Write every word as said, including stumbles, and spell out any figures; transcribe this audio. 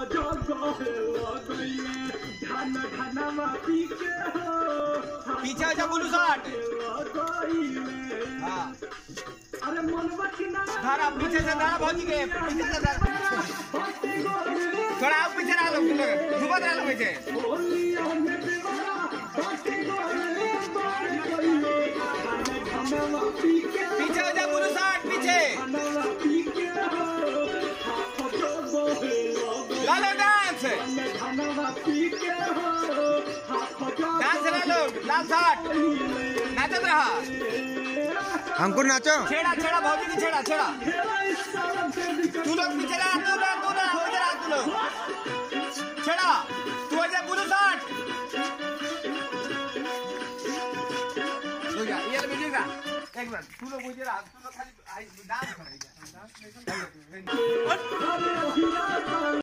पीछे आजा बुलू साठ। हाँ धारा पीछे से धारा भौजी के पीछे से धारा थोड़ा आप पीछे रह लो घुमत रह लो पीछे पीछे आजा बुलू साठ पीछे लालो डांस डांस लालो लाल साठ नाचत रहा अंकुर नाचो छेड़ा छेड़ा भौजी की छेड़ा छेड़ा तू लोग पीछे रहा तू लोग तू लोग हो जा तू लोग छेड़ा तू हो जा बुलू साठ हो जा ये वीडियो का एक मिनट तू लोग हो जा तू लोग खाली डांस करेगा